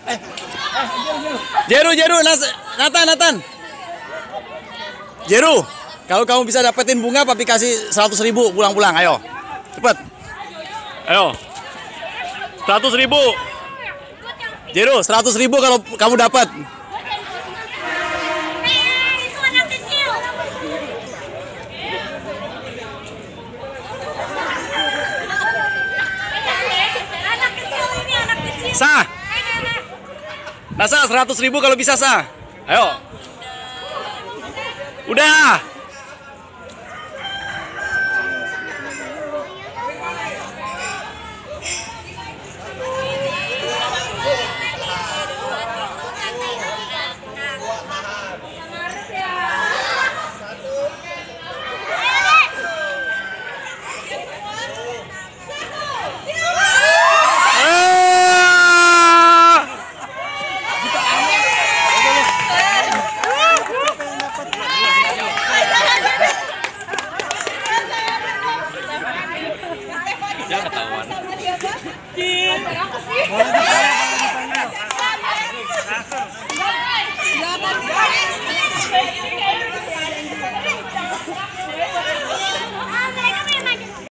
Jeru, Nathan. Jeru, kalau kamu bisa dapetin bunga, papi kasih 100.000 pulang-pulang. Ayo, cepet. Ayo, 100.000. Jeru, 100.000 kalau kamu dapat. Sah. Nasa 100.000 kalau bisa sah. Ayo. Udah. Dia ketahuan. Di apa sih?